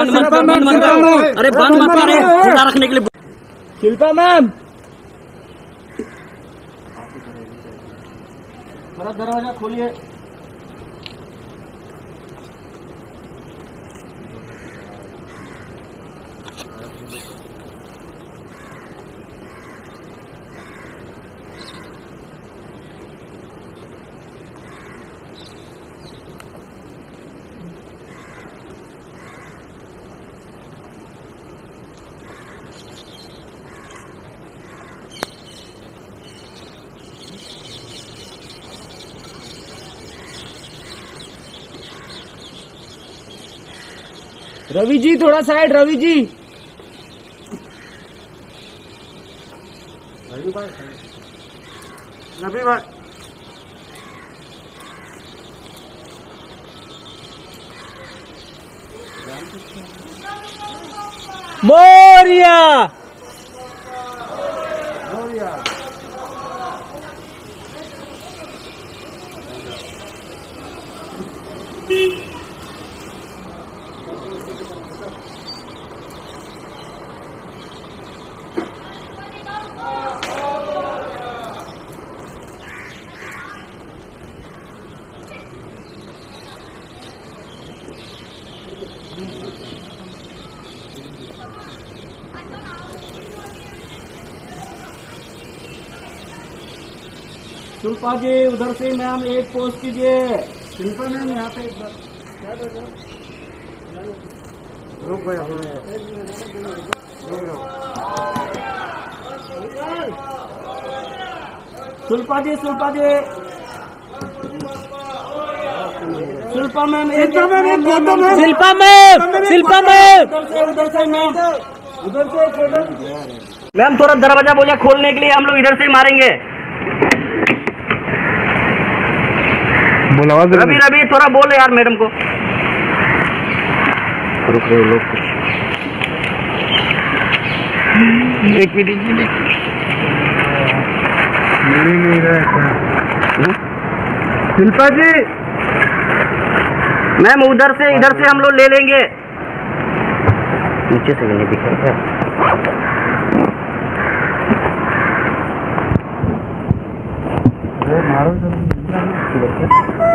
बंद मत करो। अरे बंद मत कर, खुला रखने के लिए। शिल्पा मैम, दरवाजा खोलिए। रवि जी थोड़ा साइड, रवि जी। रवि भाई, मोरिया शिल्पा जी उधर से मैम एक पोस्ट कीजिए। शिल्पा मैम यहाँ पे एक बार रुक गया। Shilpa ji, Shilpa ji, Shilpa ma'am, Shilpa ma'am, Shilpa ma'am, उधर से मैम, उधर से मैम थोड़ा दरवाजा बोलिए खोलने के लिए, हम लोग इधर से ही मारेंगे। रवि रवि थोड़ा बोले यार मैडम को। रुक रहे लोग कुछ, एक मिनट नहीं रहा। शिल्पा जी मैम उधर से, इधर से हम लोग ले लेंगे। नीचे से नहीं दिख रहा है। मारो